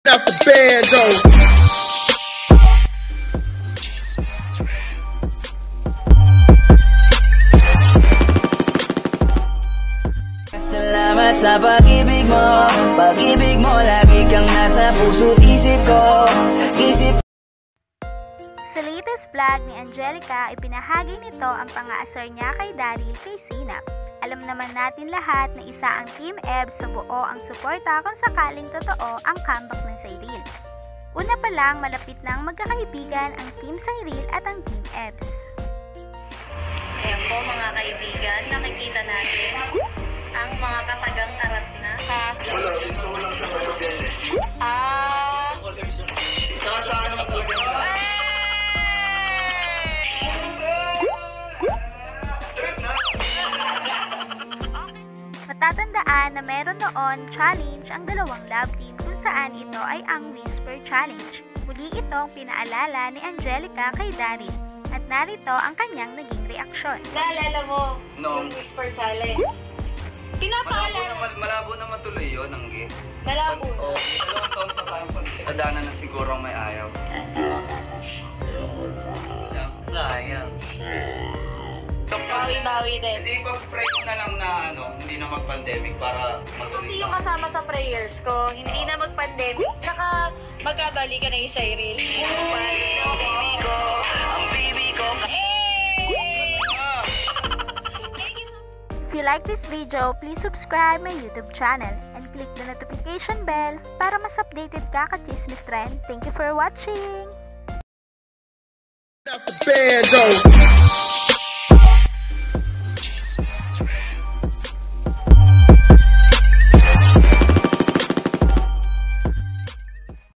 Out the bando. Salamat sa pag-ibig mo, lagi kang nasa puso't isip ko. Sa latest vlog ni Angelica, ipinahagi nito ang pang-aasar niya kay Daryl kay Sinap. Alam naman natin lahat na isa ang Team Ebs sa buo ang suporta kung sakaling totoo ang comeback ng Cyril. Una pa lang, malapit nang magkakaibigan ang Team Cyril at ang Team Ebs. Ayan po mga kaibigan, nakikita natin ang mga katagang arat na Matatandaan na meron noon challenge ang dalawang love team kung saan ito ay ang Whisper Challenge. Muli itong pinaalala ni Angelica kay Daryl at narito ang kanyang naging reaksyon. Naalala mo No. yung Whisper Challenge? Pinapaalala. Malabo na matuloy yun, Anggi. Malabo na. Oo, dalawang taon pa tayong pag- Tadaanan na siguro ang may ayaw. Sayang. Bawi-bawi din. Hindi pag-pray ko na lang na hindi na mag-pandemic para matuloy. Kasi yung kasama sa prayers ko, hindi na mag-pandemic. Tsaka magkabali ka na yung Cyril. If you like this video, please subscribe my YouTube channel and click the notification bell para mas updated ka ka Chismis Trend. Thank you for watching! Out the bando.